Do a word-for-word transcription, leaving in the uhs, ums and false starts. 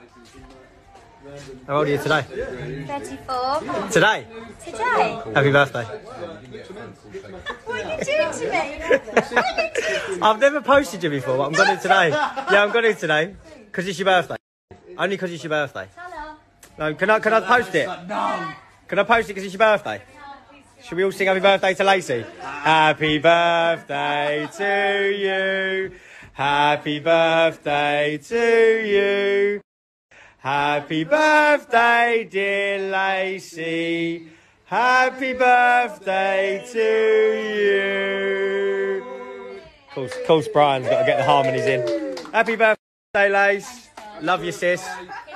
How old are you today? thirty-four. Today? Today? Happy birthday. What are you doing to me? What are you doing to I've never posted you before, but I'm going to today. Yeah, I'm going to today. Because it's your birthday. Only because it's your birthday. No, can I, can I post it? No. Can I post it because it's your birthday? Should we all sing happy birthday to Lacey? Happy birthday to you. Happy birthday to you. Happy birthday, dear Lacey. Happy birthday to you. Of course, of course Brian's got to get the harmonies in. Happy birthday, Lace. Love you, sis.